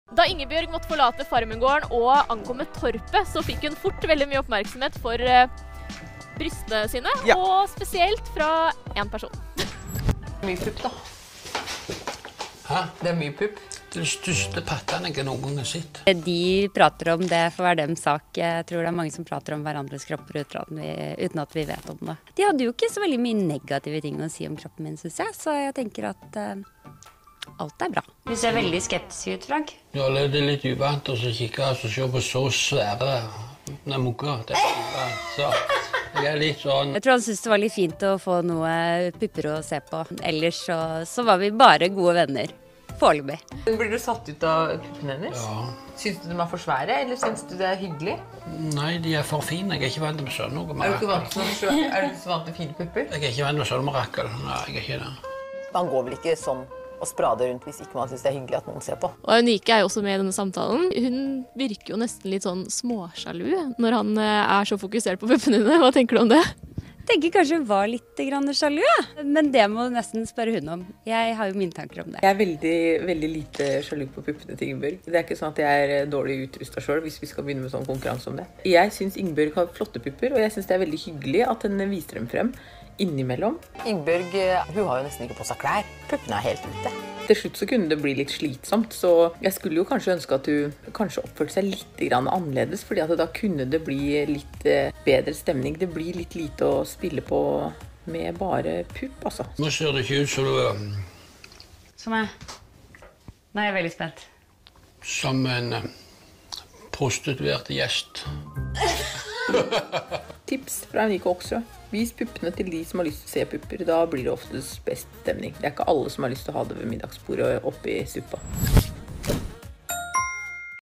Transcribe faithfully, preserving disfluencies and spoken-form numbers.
Da Ingebjørg måtte forlate Farmengården og ankomme torpet, så fikk hun fort veldig mye oppmerksomhet for uh, brystene sine, ja. Og spesielt fra en person. Mye pupp da. Hæ? Det er mye pupp. Det største pattene jeg noen gang har sett. De prater om det for hver dem sak. Jeg tror det er mange som prater om hverandres kropper uten at vi, uten at vi vet om det. De hadde jo ikke så veldig mye negative ting å si om kroppen min, synes jeg, så jeg tenker at uh, alt er bra. Du ser veldig skeptisk ut, Frank. Ja, det er litt uvant å kikke og se på så svære mugger. Så jeg er litt sånn... Jeg tror han synes det var litt fint å få noe pupper å se på. Ellers så, så var vi bare gode venner. Foreløpig. Blir du satt ut av puppene hennes? Ja. Synes du de er for svære, eller synes du det er hyggelig? Nei, de er for fine. Jeg er ikke vant til å se noe mirakel. Er du ikke vant til, er du ikke vant til fine pupper? Jeg er ikke vant til å se noe mirakel. Nei, jeg er ikke det. Man går vel ikke sånn og sprader rundt hvis ikke man synes det er hyggelig at noen ser på. Og Unike er jo også med i denne samtalen. Hun virker jo nesten litt sånn småsjalu når han er så fokusert på puppene dine. Hva tenker du om det? Jeg tenker kanskje hun var litt grann sjalu, ja. Men det må nesten spørre hun om. Jeg har jo mine tanker om det. Jeg er veldig, veldig lite sjalu på puppene til Ingebjørg. Det er ikke sånn at jeg er dårlig utrustet selv hvis vi skal begynne med sånn konkurranse om det. Jeg synes Ingebjørg har flotte pupper, og jeg synes det er veldig hyggelig at hun viser dem frem innimellom. Ingebjørg, hun har jo nesten ikke på seg klær. Puppene er helt ute. Til slutt så kunne det bli litt slitsomt, så jeg skulle jo kanskje ønske at du kanskje oppførte seg litt grann annerledes, fordi at da kunne det bli litt bedre stemning. Det blir litt lite å spille på med bare pupp, altså. Nå ser det ikke ut som du er... Som jeg? Nå er jeg veldig spent. Som en prostituert gjest. Tips fra Unike Oksrud. Vis puppene til de som har lyst til å se pupper. Da blir det oftest best stemning. Det er ikke alle som har lyst til å ha det ved middagsbordet oppi suppa.